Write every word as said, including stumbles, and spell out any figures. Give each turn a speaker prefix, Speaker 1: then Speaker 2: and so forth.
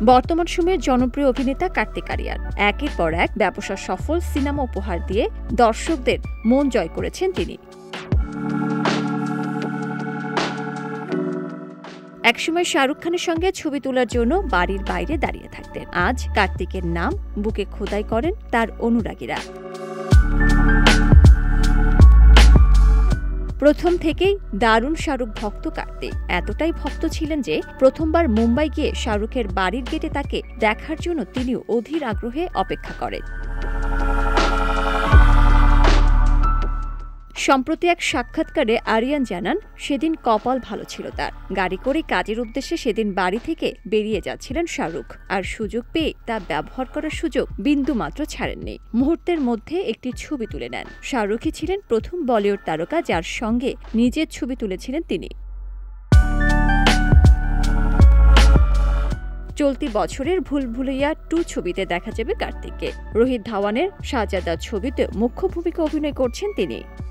Speaker 1: বর্তমান সময়ে জনপ্রিয় অভিনেতা কার্তিক আরিয়ান একের পর এক ব্যবসা সফল সিনেমা উপহার দিয়ে দর্শকদের মন জয় করেছেন তিনি। একসময় শাহরুখ খানের সঙ্গে ছবি তোলার জন্য বাড়ির বাইরে দাঁড়িয়ে থাকতেন। আজ কার্তিকের নাম বুকে খোদাই করেন তার অনুরাগীরা। প্রথম থেকেই দারুণ শাহরুখ ভক্ত কার্তিক। এতটাই ভক্ত ছিলেন যে প্রথমবার মুম্বাই গিয়ে শাহরুখের বাড়ির গেটে তাকে দেখার জন্য তিনিও অধীর আগ্রহে অপেক্ষা করেন। সম্প্রতি এক সাক্ষাৎকারে আরিয়ান জানান, সেদিন কপাল ভালো ছিল তার। গাড়ি করে কাজের উদ্দেশ্যে সেদিন বাড়ি থেকে বেরিয়ে যাচ্ছিলেন শাহরুখ, আর সুযোগ পেয়ে তা ব্যবহার করার সুযোগ বিন্দুমাত্র ছাড়েননি। মুহূর্তের মধ্যে একটি ছবি তুলে নেন। শাহরুখই ছিলেন প্রথম বলিউড তারকা যার সঙ্গে নিজের ছবি তুলেছিলেন তিনি। চলতি বছরের ভুলভুলাইয়া টু ছবিতে দেখা যাবে কার্তিককে। রোহিত ধাওয়ানের শাহজাদা ছবিতে মুখ্য ভূমিকা অভিনয় করছেন তিনি।